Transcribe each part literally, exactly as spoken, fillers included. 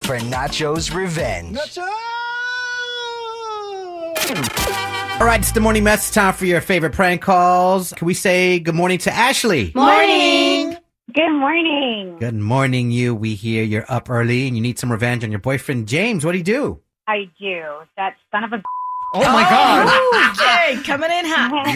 for Nacho's Revenge. Nacho! All right, it's the morning mess. Time for your favorite prank calls. Can we say good morning to Ashley? Morning. Good morning. Good morning, you. We hear you're up early and you need some revenge on your boyfriend, James. What do you do? I do. That son of a... Oh, my God. Okay, coming in hot.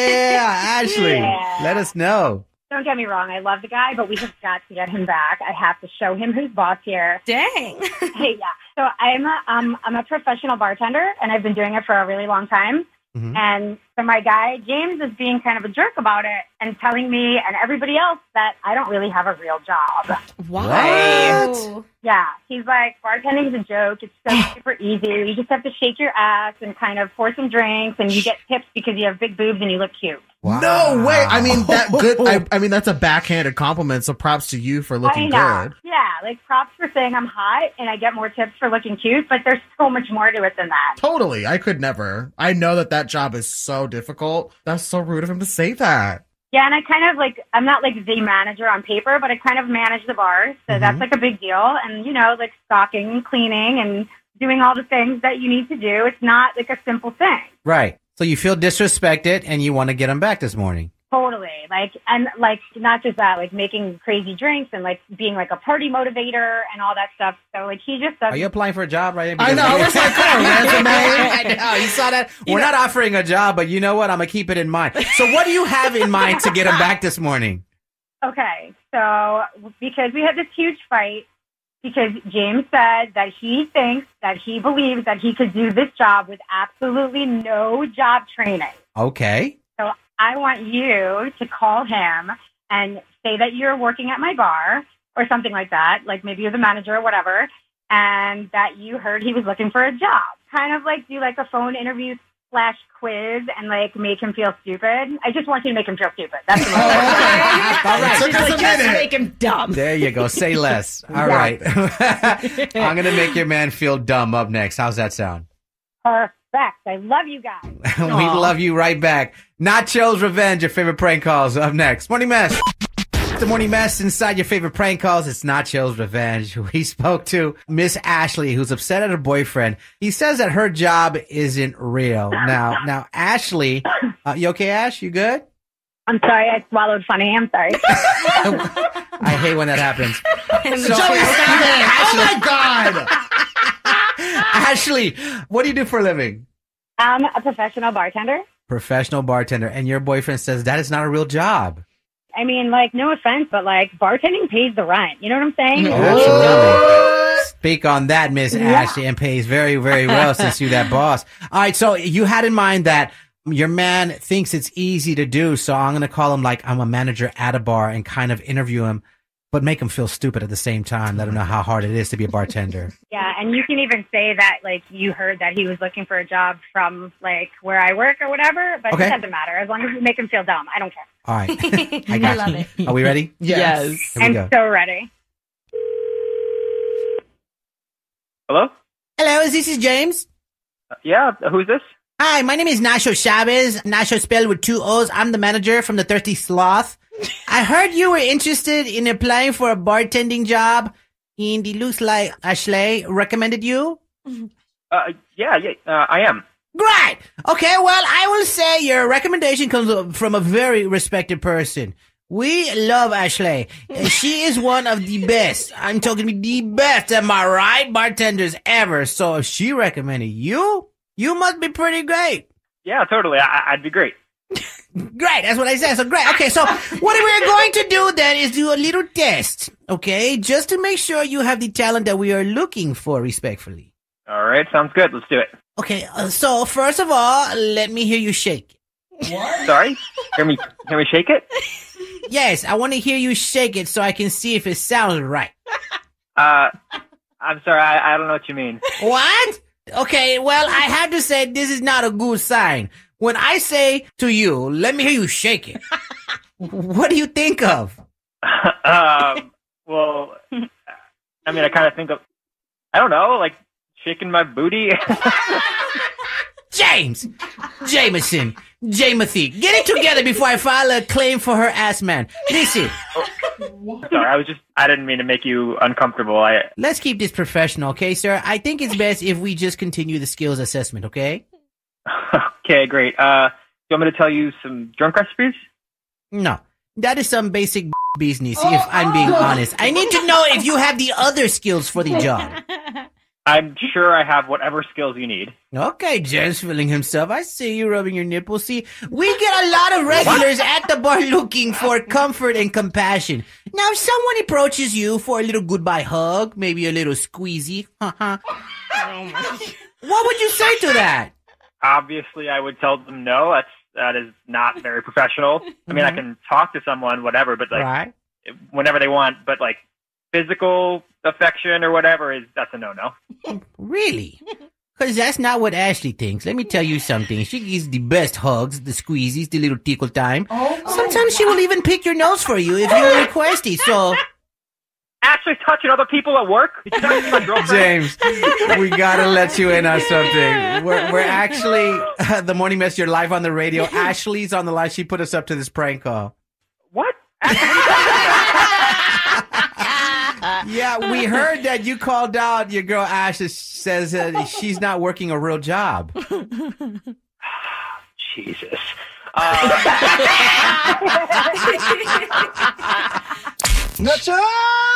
Yeah, Ashley. Yeah. Let us know. Don't get me wrong. I love the guy, but we have got to get him back. I have to show him who's boss here. Dang. Hey, yeah. So I'm a, um, I'm a professional bartender, and I've been doing it for a really long time. Mm-hmm. And so my guy, James, is being kind of a jerk about it and telling me and everybody else that I don't really have a real job. Why? What? Yeah. He's like, bartending's a joke. It's so super easy. You just have to shake your ass and kind of pour some drinks, and you get tips because you have big boobs and you look cute. Wow. No way. I mean, that good. I, I mean, that's a backhanded compliment. So props to you for looking I know. good. Yeah, like props for saying I'm hot and I get more tips for looking cute, but there's so much more to it than that. Totally. I could never. I know that that job is so difficult. That's so rude of him to say that. Yeah, and I kind of like, I'm not like the manager on paper, but I kind of manage the bar. So Mhm. that's like a big deal. And, you know, like stocking and cleaning and doing all the things that you need to do. It's not like a simple thing. Right. So you feel disrespected and you want to get him back this morning. Totally. Like, and like, not just that, like making crazy drinks and like being like a party motivator and all that stuff. So like, he just does. Are you applying for a job right I know. I was like, come on, resume. I know. You saw that? We're not offering a job, but you know what? I'm going to keep it in mind. So what do you have in mind to get him back this morning? Okay. So because we had this huge fight, because James said that he thinks that he believes that he could do this job with absolutely no job training. Okay. So I want you to call him and say that you're working at my bar or something like that, like maybe you're the manager or whatever, and that you heard he was looking for a job. Kind of like do like a phone interview slash quiz and like make him feel stupid. I just want you to make him feel stupid. That's what I All right. Took us a Just minute. make him dumb. There you go. Say less. All Yeah. right. I'm going to make your man feel dumb up next. How's that sound? Perfect. I love you guys. We Aw. love you right back. Nacho's Revenge, your favorite prank calls, up next. Morning Mess. The Morning Mess inside your favorite prank calls. It's Nacho's Revenge. We spoke to Miss Ashley, who's upset at her boyfriend. He says that her job isn't real. Now, now, Ashley, uh, you okay, Ash? You good? I'm sorry. I swallowed funny. I'm sorry. I hate when that happens. So, Joey, stop it. Oh, my God. Ashley, what do you do for a living? I'm a professional bartender. Professional bartender. And your boyfriend says that is not a real job. I mean, like, no offense, but like, bartending pays the rent. You know what I'm saying? Absolutely. Speak on that, Miss Yeah. Ashley, and pays very, very well since you're that boss. All right, so you had in mind that your man thinks it's easy to do, so I'm going to call him like I'm a manager at a bar and kind of interview him, but make him feel stupid at the same time. Let him know how hard it is to be a bartender. Yeah, and you can even say that, like, you heard that he was looking for a job from, like, where I work or whatever, but Okay. it doesn't matter. As long as you make him feel dumb, I don't care. All right. I got I love you. it. Are we ready? Yes. Here we I'm go. so ready. Hello? Hello, this is James. Uh, yeah, who's this? Hi, my name is Nacho Chavez. Nacho spelled with two O's. I'm the manager from the Thirsty Sloth. I heard you were interested in applying for a bartending job, and it looks like Ashley recommended you. Uh, yeah, yeah, uh, I am. Great. Okay, well, I will say your recommendation comes from a very respected person. We love Ashley. She is one of the best. I'm talking about the best, am I right? Bartenders ever. So if she recommended you, you must be pretty great. Yeah, totally. I- I'd be great. Great, that's what I said. So great. Okay, so what we're going to do then is do a little test, okay? Just to make sure you have the talent that we are looking for, respectfully. All right, sounds good. Let's do it. Okay, uh, so first of all, let me hear you shake. Sorry? Hear me, hear me shake it? Yes, I want to hear you shake it so I can see if it sounds right. Uh, I'm sorry, I, I don't know what you mean. What? Okay, well, I have to say this is not a good sign. When I say to you, let me hear you shake it, what do you think of? um, well, I mean, I kind of think of, I don't know, like shaking my booty. James! Jameson, Jamothy, get it together before I file a claim for her ass man. Listen. Sorry, I was just, I didn't mean to make you uncomfortable. I Let's keep this professional, okay, sir? I think it's best if we just continue the skills assessment, okay? Okay, great. Uh, do you want me to tell you some drunk recipes? No. That is some basic business, if I'm being honest. I need to know if you have the other skills for the job. I'm sure I have whatever skills you need. Okay, Jen's feeling himself. I see you rubbing your nipples. See, we get a lot of regulars at the bar looking for comfort and compassion. Now, if someone approaches you for a little goodbye hug, maybe a little squeezy, what would you say to that? Obviously, I would tell them no. That's that is not very professional. I mean, I can talk to someone, whatever, but like Right. whenever they want, but like physical affection or whatever is that's a no-no. Really? Because that's not what Ashley thinks. Let me tell you something. She gives the best hugs, the squeezies, the little tickle time. Sometimes she will even pick your nose for you if you request it. So, Actually touching other people at work? Did you talk to my girlfriend? James, we gotta let you in on something. We're, we're actually, uh, the Morning Mess, you're live on the radio. Ashley's on the line. She put us up to this prank call. What? Yeah, we heard that you called out your girl Ash says uh, she's not working a real job. Jesus. Uh, Nacho!